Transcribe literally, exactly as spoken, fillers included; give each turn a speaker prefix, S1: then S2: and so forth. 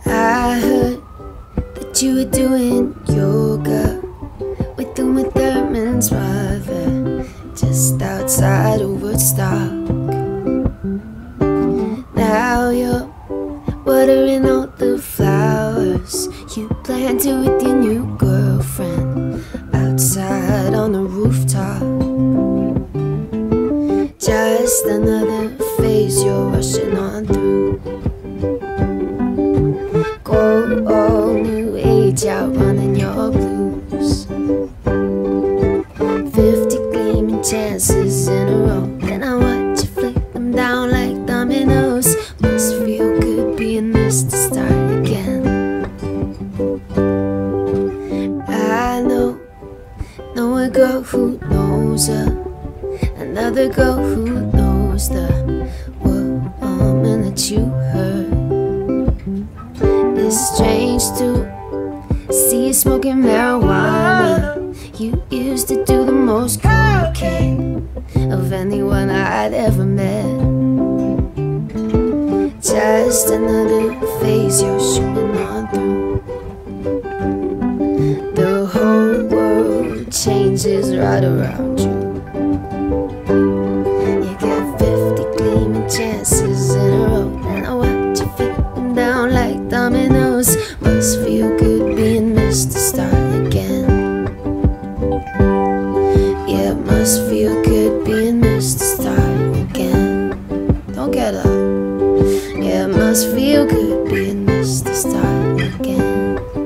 S1: I heard that you were doing yoga with Uma Thurman's brother just outside of Woodstock. Now you're watering all the flowers you planted with your new girlfriend outside on the rooftop. Just another phase you're rushing on through. Go all new age out running your blues. Fifty gleaming chances in a row, then I watch you flick them down like dominoes. Must feel good being missed to start again. I know, know a girl who knows her, another girl who knows the woman that you hurt. It's strange to see you smoking marijuana. You used to do the most cocaine of anyone I'd ever met. Just another phase you're shooting on through. The whole world changes right around you. You get fifty gleaming chances in a row, and I watch you flip them down like dominoes. Must feel good being missed to start again. Yeah, it must feel good being missed to start again. Don't get up. Yeah, it must feel good being missed to start again.